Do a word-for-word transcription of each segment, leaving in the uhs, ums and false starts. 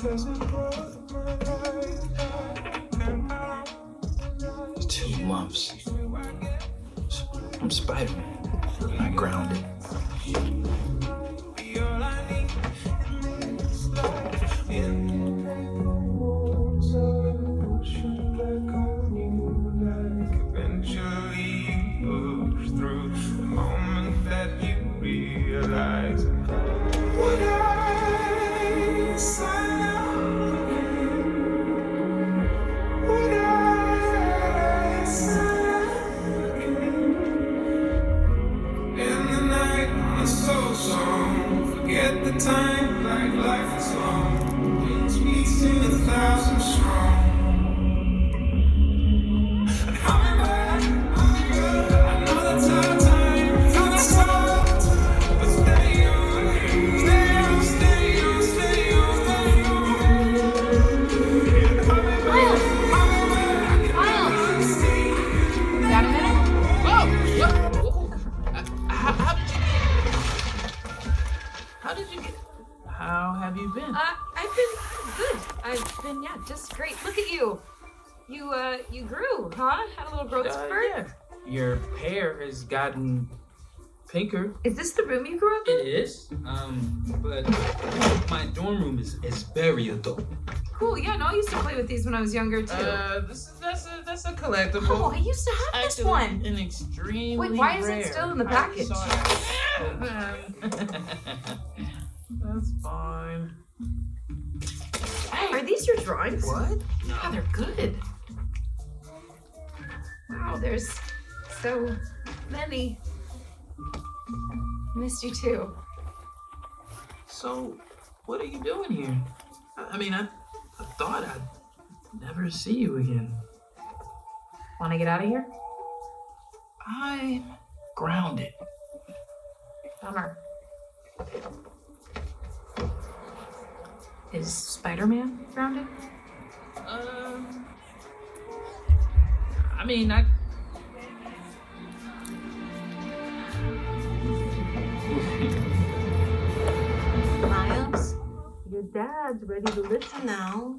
Two months. I'm Spider-Man. Not grounded. Forget the time, like life is long. Speaks in a thousand strong. And I'm back, I know that's our time, that's all. But stay on, stay on, stay on, stay on, stay on. And I'm back, I'm back, Miles! Got a minute? Oh! What? How, how did you How did you get? How have you been? Uh, I've been good. I've been, yeah, just great. Look at you. You, uh, you grew, huh? Had a little growth Uh, spurt? yeah. Your hair has gotten pinker. Is this the room you grew up in? It is. Um, but my dorm room is, is very adult. Cool, yeah, no, I used to play with these when I was younger, too. Uh, this is, that's a, that's a collectible. Oh, I used to have this Actually, one. An extremely Wait, why is rare. it still in the package? That's fine. Hey, are these your drawings? What? Yeah, they're good. Wow, there's so many. Missed you too. So, what are you doing here? I, I mean, I, I thought I'd never see you again. Want to get out of here? I'm grounded. Bummer. Is Spider-Man grounded? Um, I mean, I. Miles, Your dad's ready to listen now.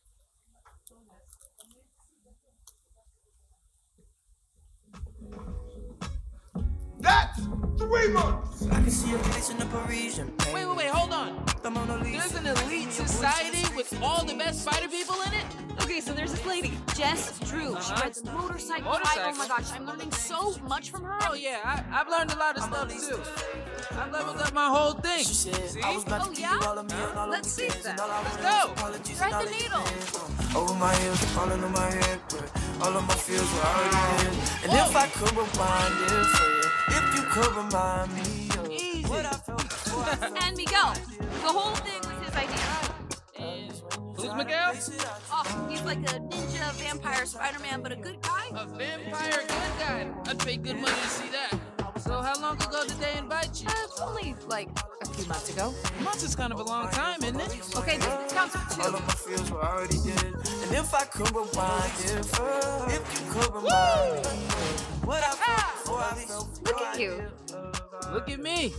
That's three months! I can see a face in the Parisian. Wait, wait, wait, hold on. The Mona There's Lisa. an elite society with all the best spider people in it? Okay, so there's this lady, Jess Drew. She Uh-huh. rides motorcycle. Motorcycle? I, oh my gosh, I'm learning so much from her. Oh, yeah, I, I've learned a lot of stuff too. I've leveled up my whole thing. She said, See? I was about Oh, to give yeah? you all of me and all Let's of see the kids that. and all I Let's want go. is apologies Thread and all the of needle. things. Over my heels, falling on my head, but all of my fears were already in. And if I could rewind it for you, if you could remind me of Easy. what I felt before I felt And Miguel. The whole thing was his idea. And who's Miguel? Oh, he's like a ninja, vampire, Spider-Man, but a good guy. A vampire good guy. I'd pay good money to see that. So how long ago did they invite you? Uh, it's only like a few months ago. Months is kind of a long time, isn't it? Okay, this counts for all two. of my fears were already dead. And if I could rewind it for if you could remind me of what I felt before I felt Look at you. Look at me.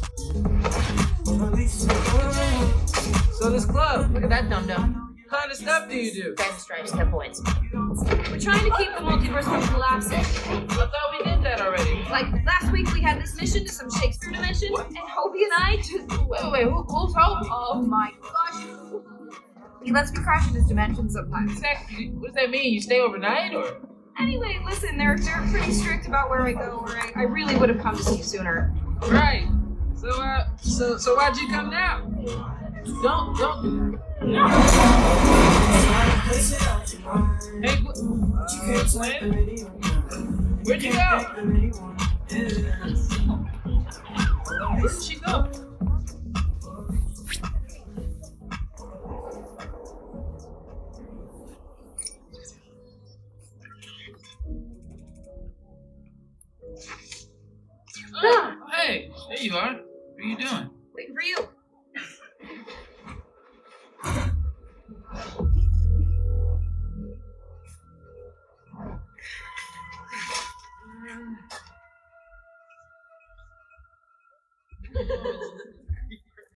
So this club, Look at that dum-dum. what kind of stuff do you do? Guys, stripes, ten points. We're trying to keep the multiverse from collapsing. I thought we did that already. Like, last week we had this mission to some Shakespeare dimension, and Hobie and I just... Wait, wait, wait, who, who's Hobie? Oh my gosh. He lets me crash in his dimension sometimes. What's that, what does that mean? You stay overnight or? Anyway, listen, they're, they're pretty strict about where I go, or I, I really would have come to see you sooner. Right. So, uh, so, so why'd you come now? Don't, don't do that. No. Hey, Gw- Gwen? Where'd you go? Where'd she go? Oh, hey, there you are. What are you doing?